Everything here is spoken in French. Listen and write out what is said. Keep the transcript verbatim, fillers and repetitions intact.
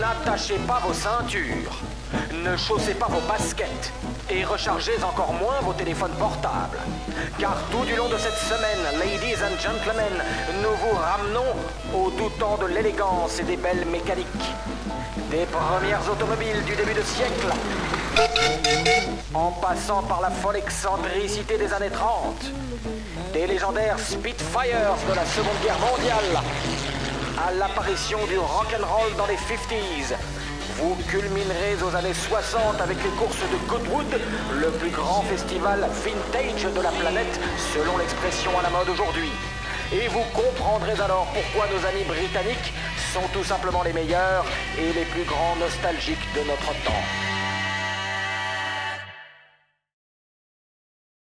N'attachez pas vos ceintures, ne chaussez pas vos baskets et rechargez encore moins vos téléphones portables. Car tout du long de cette semaine, ladies and gentlemen, nous vous ramenons au doux temps de l'élégance et des belles mécaniques. Des premières automobiles du début de siècle, en passant par la folle excentricité des années trente, des légendaires Spitfires de la Seconde Guerre mondiale, à l'apparition du rock'n'roll dans les cinquantaines. Vous culminerez aux années soixante avec les courses de Goodwood, le plus grand festival vintage de la planète, selon l'expression à la mode aujourd'hui. Et vous comprendrez alors pourquoi nos amis britanniques sont tout simplement les meilleurs et les plus grands nostalgiques de notre temps.